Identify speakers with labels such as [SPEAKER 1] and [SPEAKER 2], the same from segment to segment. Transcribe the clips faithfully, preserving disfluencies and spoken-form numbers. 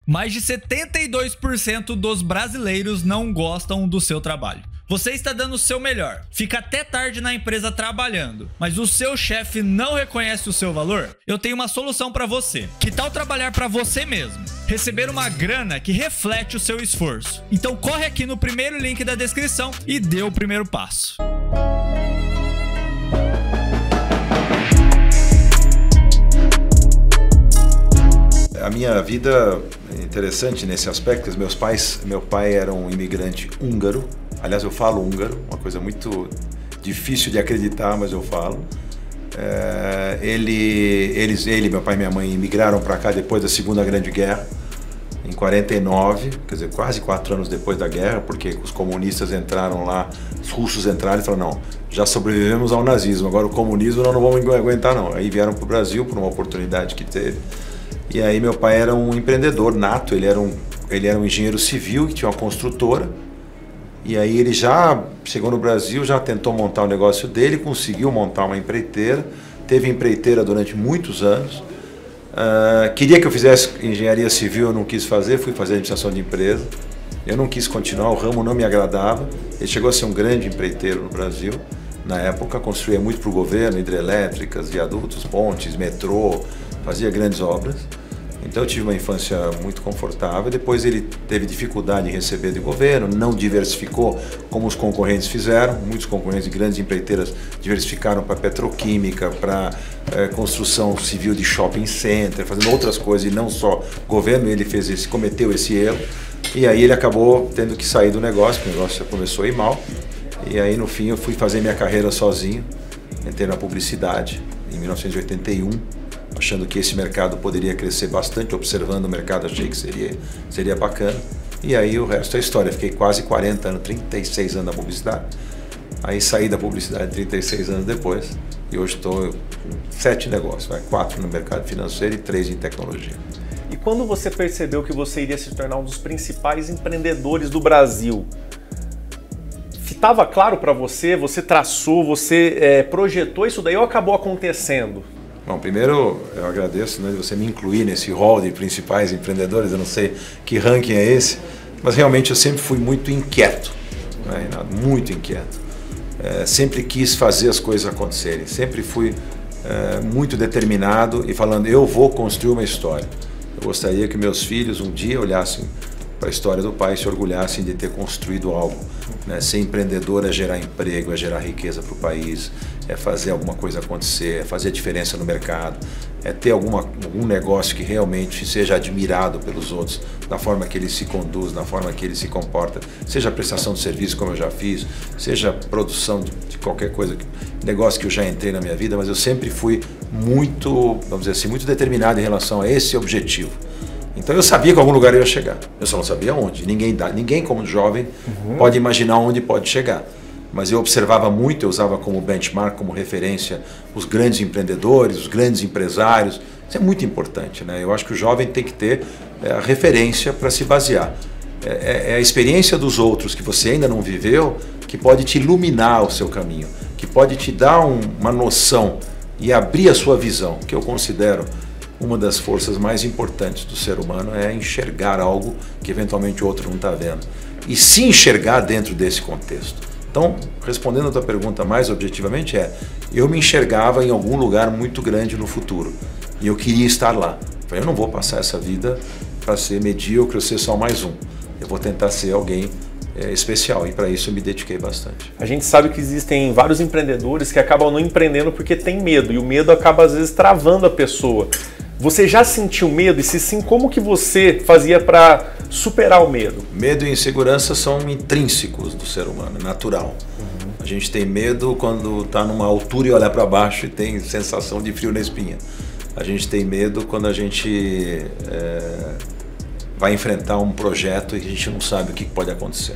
[SPEAKER 1] Mais de setenta e dois por cento dos brasileiros não gostam do seu trabalho. Você está dando o seu melhor, fica até tarde na empresa trabalhando, mas o seu chefe não reconhece o seu valor? Eu tenho uma solução para você. Que tal trabalhar para você mesmo? Receber uma grana que reflete o seu esforço. Então corre aqui no primeiro link da descrição e dê o primeiro passo.
[SPEAKER 2] A minha vida é interessante nesse aspecto. Meus pais, meu pai era um imigrante húngaro. Aliás, eu falo húngaro, uma coisa muito difícil de acreditar, mas eu falo. É, ele, eles, ele, meu pai e minha mãe imigraram para cá depois da Segunda Grande Guerra, em quarenta e nove, quer dizer, quase quatro anos depois da guerra, porque os comunistas entraram lá, os russos entraram e falaram, não, já sobrevivemos ao nazismo, agora o comunismo nós não vamos aguentar não. Aí vieram para o Brasil por uma oportunidade que teve. E aí meu pai era um empreendedor nato, ele era um, ele era um engenheiro civil que tinha uma construtora. E aí ele já chegou no Brasil, já tentou montar o negócio dele, conseguiu montar uma empreiteira, teve empreiteira durante muitos anos. Uh, queria que eu fizesse engenharia civil, eu não quis fazer, fui fazer administração de empresa. Eu não quis continuar, o ramo não me agradava. Ele chegou a ser um grande empreiteiro no Brasil. Na época construía muito para o governo, hidrelétricas, viadutos, pontes, metrô, fazia grandes obras. Então eu tive uma infância muito confortável. Depois ele teve dificuldade em receber de governo, não diversificou como os concorrentes fizeram. Muitos concorrentes de grandes empreiteiras diversificaram para petroquímica, para é, construção civil de shopping center, fazendo outras coisas e não só governo. Ele fez esse, cometeu esse erro e aí ele acabou tendo que sair do negócio, porque o negócio começou a ir mal. E aí no fim eu fui fazer minha carreira sozinho, entrei na publicidade em mil novecentos e oitenta e um. Achando que esse mercado poderia crescer bastante, observando o mercado, achei que seria, seria bacana. E aí o resto é história, fiquei quase quarenta anos, trinta e seis anos na publicidade. Aí saí da publicidade trinta e seis anos depois e hoje estou com sete negócios, vai, quatro no mercado financeiro e três em tecnologia.
[SPEAKER 3] E quando você percebeu que você iria se tornar um dos principais empreendedores do Brasil, estava claro para você, você traçou, você é, projetou isso daí ou acabou acontecendo?
[SPEAKER 2] Bom, primeiro eu agradeço, né, de você me incluir nesse hall de principais empreendedores, eu não sei que ranking é esse, mas realmente eu sempre fui muito inquieto, né, muito inquieto. É, sempre quis fazer as coisas acontecerem, sempre fui é, muito determinado e falando, eu vou construir uma história. Eu gostaria que meus filhos um dia olhassem para a história do pai e se orgulhassem de ter construído algo. Né? Ser empreendedor é gerar emprego, é gerar riqueza para o país, é fazer alguma coisa acontecer, é fazer a diferença no mercado, é ter alguma, algum negócio que realmente seja admirado pelos outros, da forma que ele se conduz, da forma que ele se comporta, seja prestação de serviço, como eu já fiz, seja produção de, de qualquer coisa, negócio que eu já entrei na minha vida, mas eu sempre fui muito, vamos dizer assim, muito determinado em relação a esse objetivo. Então eu sabia que algum lugar eu ia chegar, eu só não sabia onde. Ninguém, dá, ninguém como jovem, uhum. pode imaginar onde pode chegar. Mas eu observava muito, eu usava como benchmark, como referência, os grandes empreendedores, os grandes empresários. Isso é muito importante, né? Eu acho que o jovem tem que ter é, a referência para se basear. É, é a experiência dos outros que você ainda não viveu que pode te iluminar o seu caminho, que pode te dar um, uma noção e abrir a sua visão, que eu considero uma das forças mais importantes do ser humano é enxergar algo que eventualmente o outro não está vendo. E se enxergar dentro desse contexto. Então, respondendo a tua pergunta mais objetivamente é, eu me enxergava em algum lugar muito grande no futuro. E eu queria estar lá. Eu não vou passar essa vida para ser medíocre ou ser só mais um. Eu vou tentar ser alguém é, especial e para isso eu me dediquei bastante.
[SPEAKER 3] A gente sabe que existem vários empreendedores que acabam não empreendendo porque tem medo. E o medo acaba às vezes travando a pessoa. Você já sentiu medo? E se sim, como que você fazia para superar o medo?
[SPEAKER 2] Medo e insegurança são intrínsecos do ser humano, é natural. Uhum. A gente tem medo quando está numa altura e olha para baixo e tem sensação de frio na espinha. A gente tem medo quando a gente é, vai enfrentar um projeto e a gente não sabe o que pode acontecer.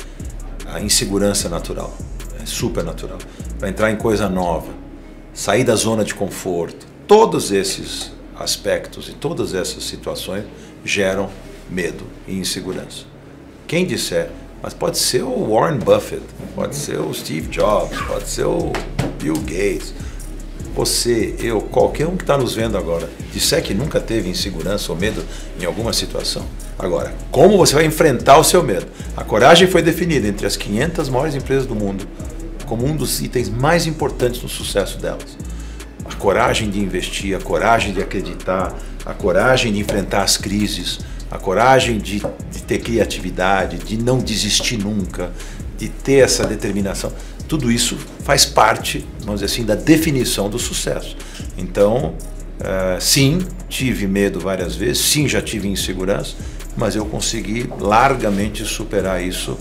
[SPEAKER 2] A insegurança é natural, é super natural. Para entrar em coisa nova, sair da zona de conforto, todos esses aspectos e todas essas situações geram medo e insegurança. Quem disser, mas pode ser o Warren Buffett, pode ser o Steve Jobs, pode ser o Bill Gates, você, eu, qualquer um que está nos vendo agora, disser que nunca teve insegurança ou medo em alguma situação, agora, como você vai enfrentar o seu medo? A coragem foi definida entre as quinhentas maiores empresas do mundo como um dos itens mais importantes no sucesso delas. A coragem de investir, a coragem de acreditar, a coragem de enfrentar as crises, a coragem de, de ter criatividade, de não desistir nunca, de ter essa determinação. Tudo isso faz parte, vamos dizer assim, da definição do sucesso. Então, uh, sim, tive medo várias vezes, sim, já tive insegurança, mas eu consegui largamente superar isso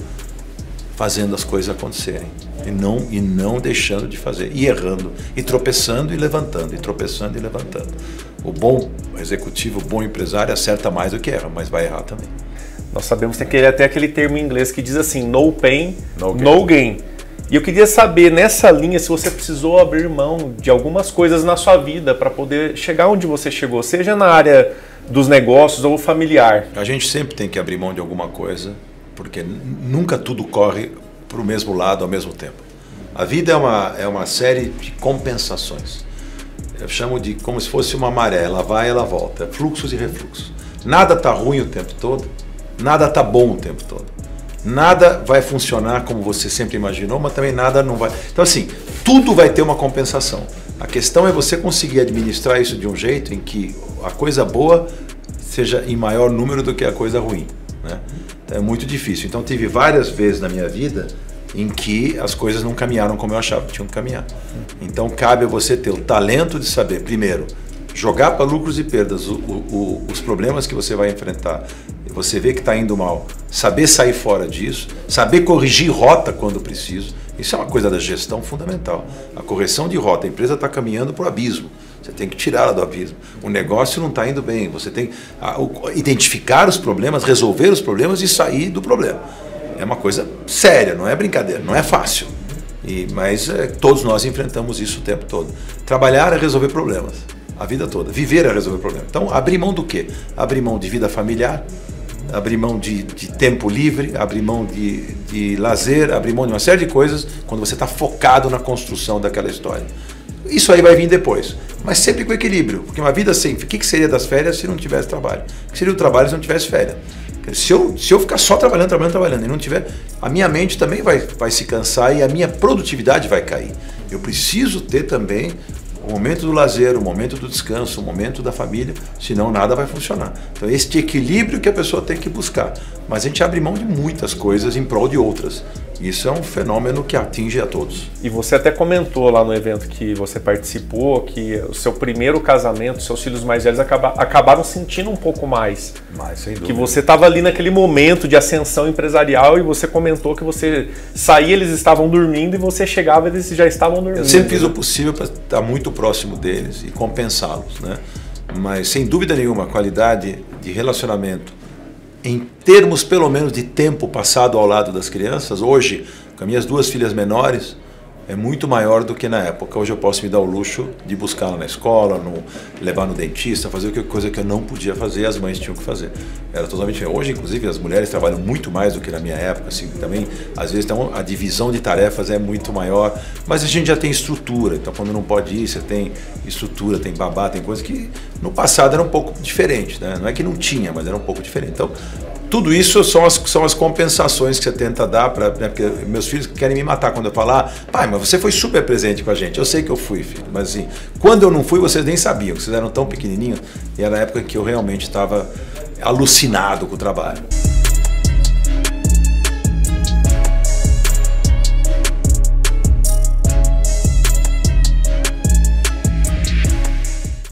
[SPEAKER 2] fazendo as coisas acontecerem. E não, e não deixando de fazer, e errando, e tropeçando e levantando, e tropeçando e levantando. O bom executivo, o bom empresário acerta mais do que erra, mas vai errar também.
[SPEAKER 3] Nós sabemos que tem até aquele termo em inglês que diz assim, no pain,
[SPEAKER 2] no gain.
[SPEAKER 3] No gain. E eu queria saber, nessa linha, se você precisou abrir mão de algumas coisas na sua vida para poder chegar onde você chegou, seja na área dos negócios ou familiar.
[SPEAKER 2] A gente sempre tem que abrir mão de alguma coisa, porque nunca tudo corre para o mesmo lado ao mesmo tempo. A vida é uma, é uma série de compensações. Eu chamo de como se fosse uma maré, ela vai e ela volta, fluxos e refluxos. Nada está ruim o tempo todo, nada está bom o tempo todo. Nada vai funcionar como você sempre imaginou, mas também nada não vai. Então assim, tudo vai ter uma compensação. A questão é você conseguir administrar isso de um jeito em que a coisa boa seja em maior número do que a coisa ruim, né? É muito difícil. Então tive várias vezes na minha vida em que as coisas não caminharam como eu achava que tinham que caminhar. Então cabe a você ter o talento de saber, primeiro, jogar para lucros e perdas o, o, os problemas que você vai enfrentar, e você vê que está indo mal, saber sair fora disso, saber corrigir rota quando preciso. Isso é uma coisa da gestão fundamental. A correção de rota, a empresa está caminhando para o abismo. Você tem que tirá-la do abismo. O negócio não está indo bem. Você tem que identificar os problemas, resolver os problemas e sair do problema. É uma coisa séria, não é brincadeira, não é fácil. E, mas é, todos nós enfrentamos isso o tempo todo. Trabalhar é resolver problemas, a vida toda. Viver é resolver problemas. Então, abrir mão do quê? Abrir mão de vida familiar, abrir mão de, de tempo livre, abrir mão de, de lazer, abrir mão de uma série de coisas quando você está focado na construção daquela história. Isso aí vai vir depois, mas sempre com equilíbrio, porque uma vida sem... O que seria das férias se não tivesse trabalho? O que seria o trabalho se não tivesse férias? Se eu, se eu ficar só trabalhando, trabalhando, trabalhando e não tiver, a minha mente também vai, vai se cansar e a minha produtividade vai cair. Eu preciso ter também o momento do lazer, o momento do descanso, o momento da família, senão nada vai funcionar. Então este equilíbrio que a pessoa tem que buscar. Mas a gente abre mão de muitas coisas em prol de outras. Isso é um fenômeno que atinge a todos.
[SPEAKER 3] E você até comentou lá no evento que você participou que o seu primeiro casamento, seus filhos mais velhos acaba, acabaram sentindo um pouco mais.
[SPEAKER 2] Mais, sem dúvida.
[SPEAKER 3] Que você estava ali naquele momento de ascensão empresarial e você comentou que você saía, eles estavam dormindo e você chegava e eles já estavam dormindo.
[SPEAKER 2] Eu sempre fiz o possível para estar muito próximo deles e compensá-los, né? Mas sem dúvida nenhuma, a qualidade de relacionamento em termos pelo menos de tempo passado ao lado das crianças, hoje, com as minhas duas filhas menores, é muito maior do que na época. Hoje eu posso me dar o luxo de buscá-la na escola, no, levar no dentista, fazer coisa que eu não podia fazer, as mães tinham que fazer. Era totalmente diferente. Hoje, inclusive, as mulheres trabalham muito mais do que na minha época, assim, também, às vezes, então, a divisão de tarefas é muito maior, mas a gente já tem estrutura, então quando não pode ir, você tem estrutura, tem babá, tem coisa que no passado era um pouco diferente, né? Não é que não tinha, mas era um pouco diferente. Então, tudo isso são as, são as compensações que você tenta dar, pra, né, porque meus filhos querem me matar quando eu falar, pai, mas você foi super presente com a gente. Eu sei que eu fui, filho, mas assim, quando eu não fui, vocês nem sabiam, vocês eram tão pequenininhos, e era a época que eu realmente estava alucinado com o trabalho.